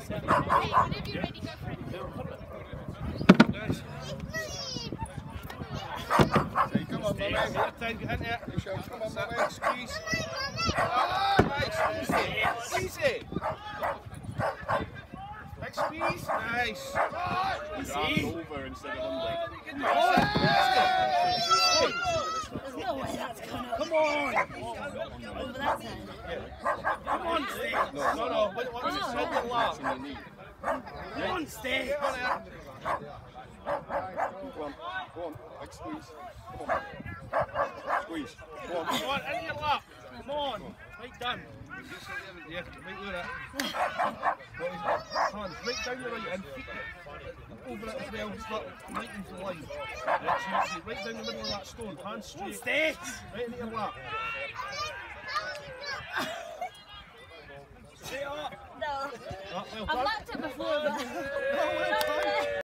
Whenever you're ready, go for it. Come on, Mummy. Time, get in there. Come on, Mummy. Squeeze. Nice. Easy. Easy. Big squeeze. Nice. Easy. Over instead of under. There's no way that's going to. Come on. Over that side. Come on, Steve. No. Wait, once it's on the lap. Come on, stay. Come on, Aaron. Go on. Big squeeze. Come on. Squeeze. Go on. Come on, in your lap. Come on. Right done. Yeah, right with it. Hands right down your right and feet over it as well, start right into the line. Right down the middle of that stone, hands straight. Stay. Right into your lap. Stay up. No. Well I've done. lapped it before, but.